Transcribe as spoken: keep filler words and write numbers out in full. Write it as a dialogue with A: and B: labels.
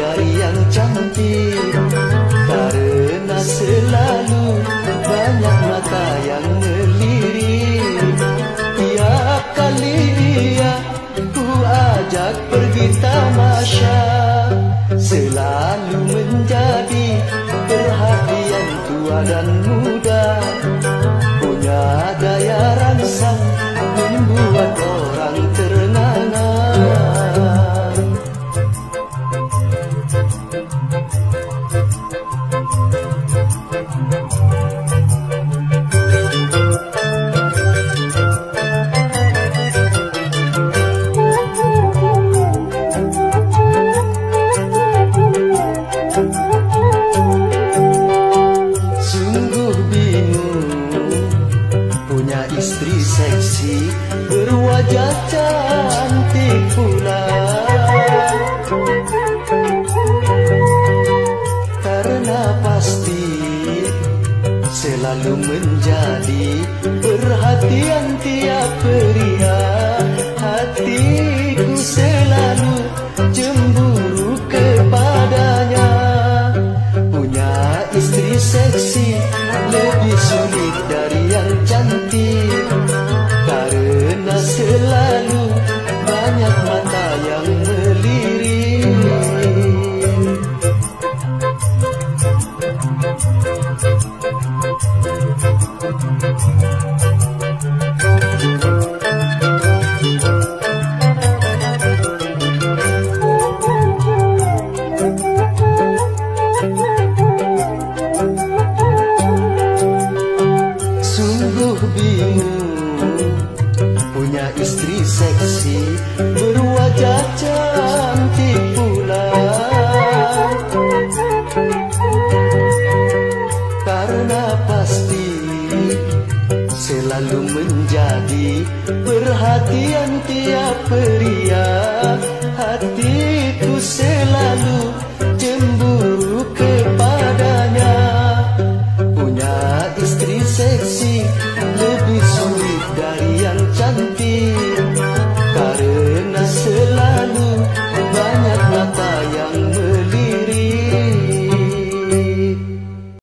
A: dari yang cantik, karena selalu banyak mata yang melirik. Tiap kali ia ku ajak pergi tamasya, selalu menjadi perhatian tua dan muda. Punya daya rangsang membuat orang ternganga. Istri seksi berwajah cantik pula, karena pasti selalu menjadi perhatian tiap pria. Hatiku selalu cemburu kepadanya. Punya istri seksi lebih sulit dari yang cantik, karena selalu banyak mata yang melirik. Sungguh bingung punya istri seksi berwajah cantik pula, karena pasti selalu menjadi perhatian tiap pria.